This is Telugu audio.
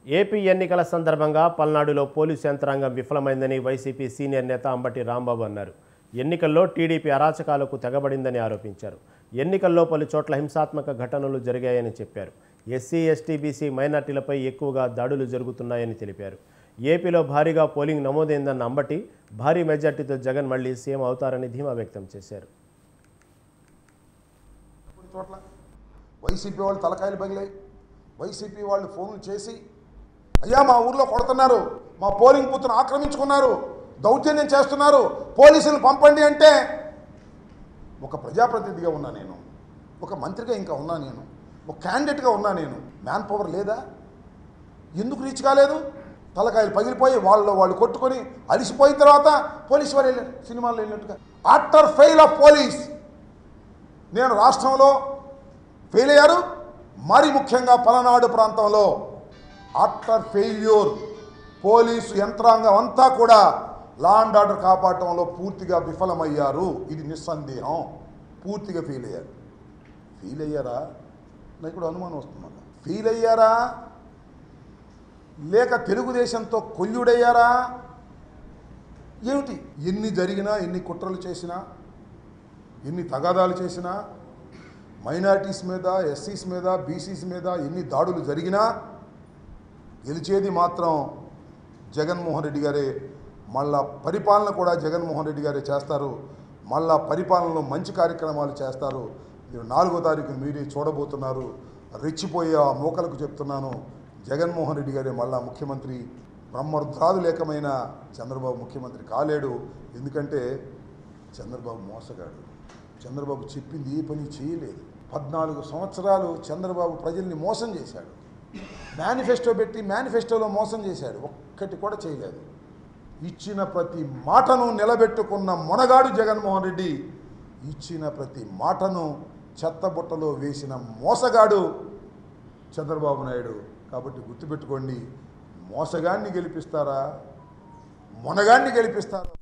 ఏపీ ఎన్నికల సందర్భంగా పల్నాడులో పోలీసు యంత్రాంగం విఫలమైందని వైసీపీ సీనియర్ నేత అంబటి రాంబాబు అన్నారు. ఎన్నికల్లో టీడీపీ అరాచకాలకు తెగబడిందని ఆరోపించారు. ఎన్నికల్లో పలు చోట్ల హింసాత్మక ఘటనలు జరిగాయని చెప్పారు. ఎస్సీ, ఎస్టీ, బీసీ మైనార్టీలపై ఎక్కువగా దాడులు జరుగుతున్నాయని తెలిపారు. ఏపీలో భారీగా పోలింగ్ నమోదైందన్న అంబటి భారీ మెజార్టీతో జగన్ మళ్లీ సీఎం అవుతారని ధీమా వ్యక్తం చేశారు. వైసీపీ వాళ్ళు తలకాయలు పగిలాయి. వైసీపీ వాళ్ళు ఫోన్లు చేసి అయ్యా మా ఊర్లో కొడుతున్నారు, మా పోలింగ్ బూత్ను ఆక్రమించుకున్నారు, దౌర్జన్యం చేస్తున్నారు, పోలీసులు పంపండి అంటే ఒక ప్రజాప్రతినిధిగా ఉన్నా నేను, ఒక మంత్రిగా ఇంకా ఉన్నా నేను, ఒక క్యాండిడేట్గా ఉన్నా నేను. మ్యాన్ పవర్ లేదా? ఎందుకు రీచ్ కాలేదు? తలకాయలు పగిలిపోయి వాళ్ళు కొట్టుకొని అలిసిపోయిన తర్వాత పోలీసు వారు వెళ్ళారు సినిమాల్లో వెళ్ళినట్టుగా. ఆఫ్టర్ ఫెయిల్ ఆఫ్ పోలీస్ నేను రాష్ట్రంలో ఫెయిల్ అయ్యారు. మరి ముఖ్యంగా పలనాడు ప్రాంతంలో ఆఫ్టర్ ఫెయిల్యూర్ పోలీసు యంత్రాంగం అంతా కూడా లా అండ్ ఆర్డర్ కాపాడటంలో పూర్తిగా విఫలమయ్యారు. ఇది నిస్సందేహం. పూర్తిగా ఫెయిల్ అయ్యారు. ఫెయిల్ అయ్యారా? నాకు కూడా అనుమానం వస్తుంది. ఫెయిల్ అయ్యారా లేక తెలుగుదేశంతో కొల్లుడయ్యారా? ఏమిటి? ఎన్ని జరిగినా, ఎన్ని కుట్రలు చేసినా, ఎన్ని తగాదాలు చేసినా, మైనారిటీస్ మీద, ఎస్సీస్ మీద, బీసీస్ మీద ఎన్ని దాడులు జరిగినా గెలిచేది మాత్రం జగన్మోహన్ రెడ్డి గారే. మళ్ళా పరిపాలన కూడా జగన్మోహన్ రెడ్డి గారే చేస్తారు. మళ్ళా పరిపాలనలో మంచి కార్యక్రమాలు చేస్తారు. 4వ తారీఖు మీరే చూడబోతున్నారు. రెచ్చిపోయే ఆ మోకలకు చెప్తున్నాను, జగన్మోహన్ రెడ్డి గారే మళ్ళా ముఖ్యమంత్రి. బ్రహ్మరుద్రాదులేకమైన చంద్రబాబు ముఖ్యమంత్రి కాలేడు. ఎందుకంటే చంద్రబాబు మోసగాడు. చంద్రబాబు చెప్పింది ఏ పని చేయలేదు. 14 సంవత్సరాలు చంద్రబాబు ప్రజల్ని మోసం చేశాడు. మేనిఫెస్టో పెట్టి మేనిఫెస్టోలో మోసం చేశాడు. ఒక్కటి కూడా చేయలేదు. ఇచ్చిన ప్రతి మాటను నిలబెట్టుకున్న మొనగాడు జగన్మోహన్ రెడ్డి. ఇచ్చిన ప్రతి మాటను చెత్తబుట్టలో వేసిన మోసగాడు చంద్రబాబు నాయుడు. కాబట్టి గుర్తుపెట్టుకోండి, మోసగాన్ని గెలిపిస్తారా, మొనగాన్ని గెలిపిస్తారా?